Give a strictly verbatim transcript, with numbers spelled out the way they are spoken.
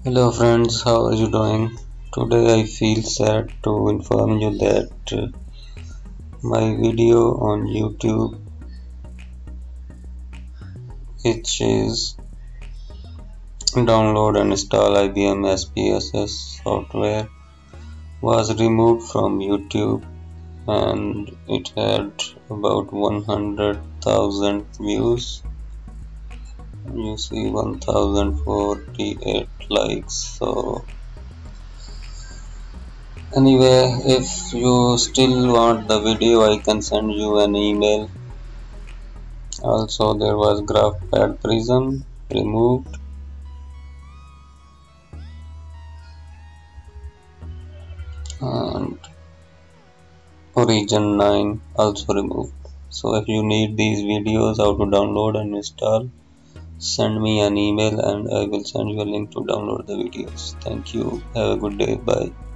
Hello friends, how are you doing? Today I feel sad to inform you that uh, my video on YouTube, which is download and install I B M S P S S software, was removed from YouTube and it had about one hundred thousand views. You see one thousand forty-eight likes. So anyway, if you still want the video, I can send you an email. Also, there was GraphPad Prism removed, and Origin nine also removed. So if you need these videos how to download and install, send me an email and I will send you a link to download the videos. Thank you. Have a good day. Bye.